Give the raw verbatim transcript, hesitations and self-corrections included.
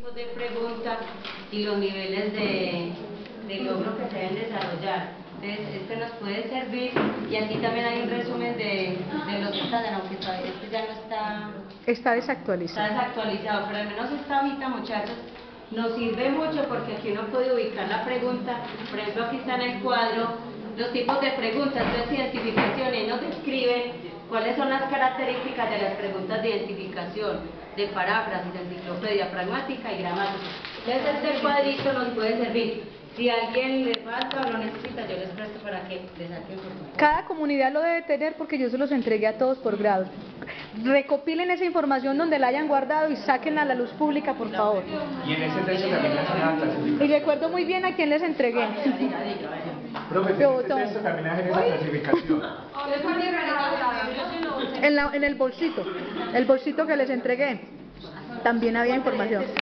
tipos de preguntas y los niveles de, de logro que se deben desarrollar. Entonces, este nos puede servir y aquí también hay un resumen de, de los estándares, aunque todavía este ya no está, está desactualizado. Está desactualizado, pero al menos esta hojita, muchachos, nos sirve mucho porque aquí uno puede ubicar la pregunta. Por ejemplo, aquí está en el cuadro los tipos de preguntas, entonces identificación, y nos describen cuáles son las características de las preguntas de identificación, de paráfrasis, enciclopedia, pragmática y gramática. Entonces este cuadrito nos puede servir. Si a alguien le falta o lo necesita, yo les presto para que les saquen su... Cada comunidad lo debe tener porque yo se los entregué a todos por grado. Recopilen esa información donde la hayan guardado y sáquenla a la luz pública, por favor. Y en ese texto también hacen la clasificación. Y recuerdo muy bien a quién les entregué. Profe, en este texto también hacen esa clasificación. En, la, en el bolsito, el bolsito que les entregué, también había información.